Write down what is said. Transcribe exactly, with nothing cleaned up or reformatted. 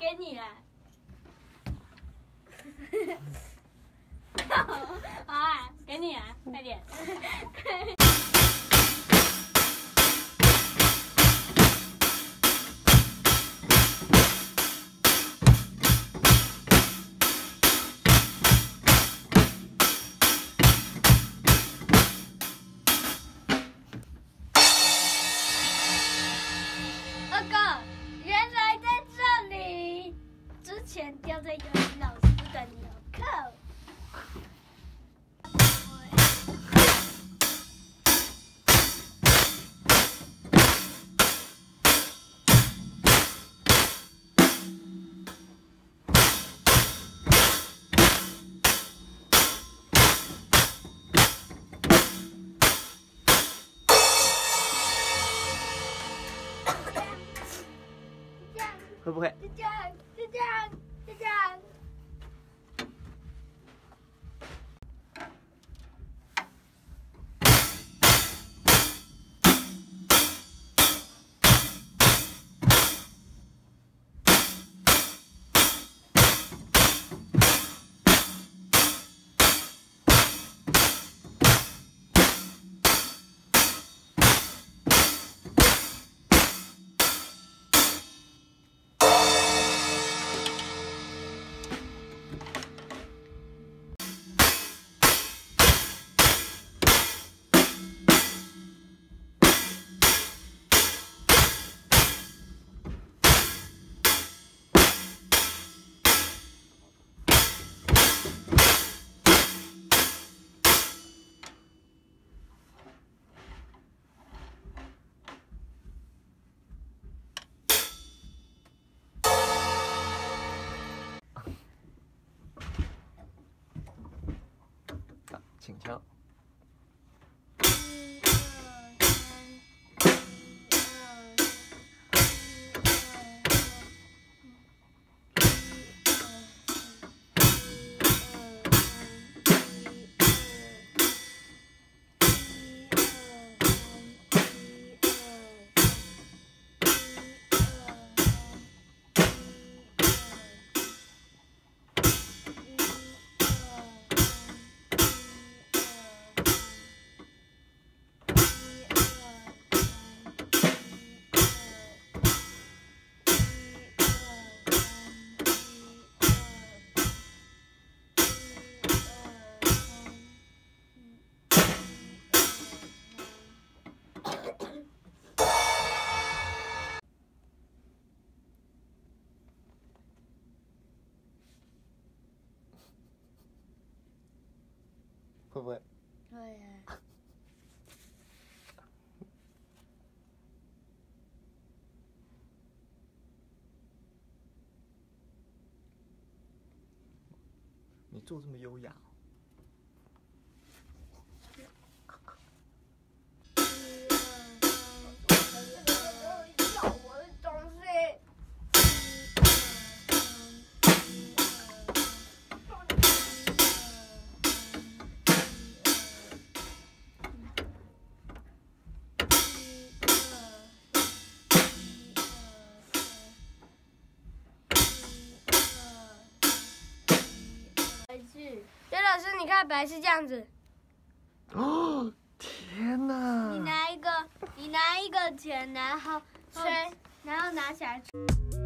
给你啦。好啊，给你啊，快点。二哥，原来在这里。之前掉在游戏老师的纽扣。 会不会？ 就这样，就这样，就这样。 请敲。会不会？ 会啊。 你做这么优雅。 刘老师，你看白是这样子。 哦，天哪！ 你拿一个，你拿一个钱，然后吹，然后拿起来吹。